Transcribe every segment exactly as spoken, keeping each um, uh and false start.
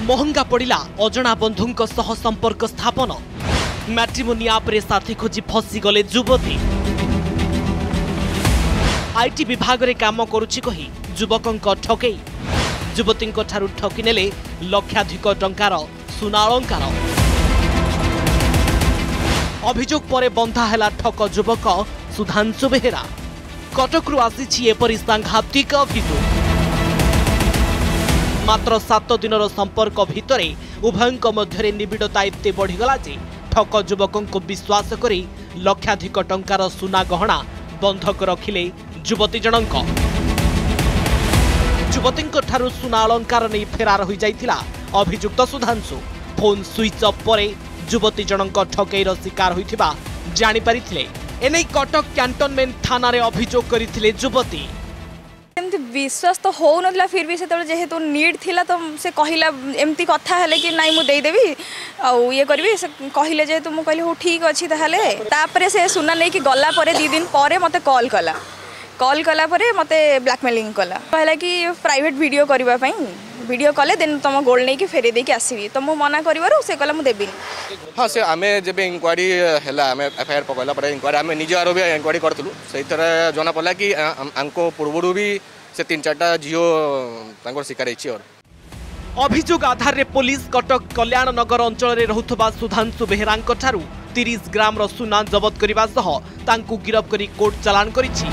महंगा पड़ा अजना बंधुंक सह संपर्क स्थापन मैट्रिमोनी आप्रे साथी खोजी फसीगले युवती आईटी विभाग रे काम करुछि कही युवकंक ठकई युवतींक ठारु ठकी नेले लक्षाधिक टंकार सुना अलंकार अभियोग परे बंधा हैला ठक युवक सुधांशु बेहेरा कटकरू आसीछि एपरि सांघातिक अभियोग मात्र सात दिनर संपर्क भितरे उभयंक मध्यरे निबिड़ता एते बढ़ीगला जे ठक युवकों को विश्वास करी लक्षाधिक टंकार सुना गहना बंधक रखिले युवती जनक युवतींक ठारु सुना अलंकार नहीं फेरार हो जाइथिला अभियुक्त सुधांशु फोन स्विच ऑफ परे युवती जनक ठकईर शिकार होइथिबा जानि परिथिले एनै कटक कैंटोनमेंट थाना रे अभियोग करिथिले युवती विश्वास तो हो नथिला फिर भी से जेहेतु नीड थिला तो से कहिला एमती कथा हले कि नाइ मु देई देबी आ ये करबी से कहिले जेहेतु मु कहली हो ठीक अछि ताहले तापरे से सुना नै कि गल्ला परे दो दिन परे मते कॉल कला कॉल कला परे मते ब्लैकमेलिंग कला कहला कि प्राइवेट वीडियो करबा पई वीडियो कले देन तुम गोल्ड नहीं कि फेरे देकी आसीबी तो मु मना करिवारो से कहला मु देबी हां से आमे जेबे इंक्वायरी हैला आमे एफआईआर पकला परे इंक्वायरी आमे निजे आरो भी इंक्वायरी करतलु सही तरह जना पला कि अंको पूर्वरु भी से तीन चारटा जियो तांकर शिकार हेछि और अभियोग आधार रे पुलिस कटक कल्याण नगर अंचल रे रहुथबा सुधांशु बेहेरांक ठारु तीस ग्राम रो सुना जबत करिबा सह तांकु गिरफ करी कोर्ट चालान करिछि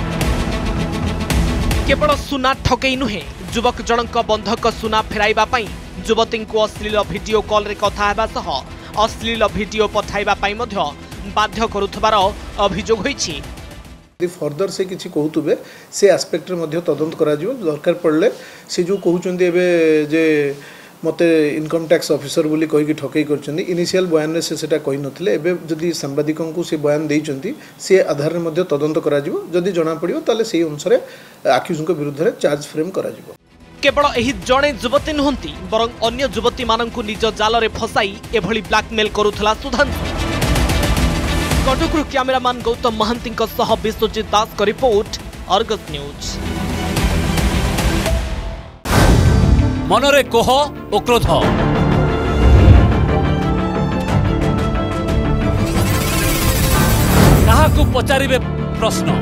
केवल सुना ठकई नुहे युवक जनक बंधक सुना फेराइबा पई युवती को अश्लील भिडियो कॉल रे कथा हेबा सह अश्लील भिडियो पठाइबा पई मध्य बाध्य करुथबार अभियोग होइछि फर्दर से किसी कहूबे से आस्पेक्ट रे तदंत करा जिवो दरकार पड़ले से जो कहउचंदी एबे जे मते इनकम टैक्स ऑफिसर बोली कहि कि ठकई करचंदी इनिशियल बयान रे से सेटा कहि नथिले एबे जदि सांबादिकों को से बयान देइचंती से आधार रे मध्य तदंत करा जिवो जदि जणा पड़ियो ताले सेही अनुसार आक्यूज को विरुद्ध रे चार्ज फ्रेम करा जिवो केवल एही जणे युवती नुहंती बरं अन्य युवती माननकु निज जाल रे फसाई एभली ब्लैकमेल करूथला सुधांशु कटकरू कैमरामैन गौतम महांती सह विश्वजित दास का रिपोर्ट अर्गस न्यूज। मनरे कोह और क्रोध काहाकू पचारिबे प्रश्न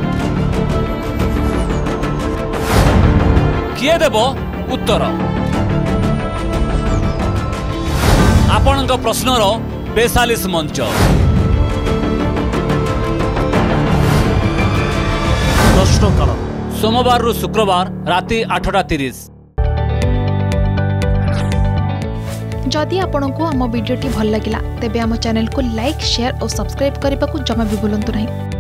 किए देब उत्तर आपणक प्रश्नर बेसालीस मंच प्रश्नकाल सोमवार रु शुक्रवार राति आठटा तीस। जदि आपंक आम भिडी भल लगा तेब आम चैनल को लाइक शेयर और सब्सक्राइब करने को जमा भी भूलु नहीं।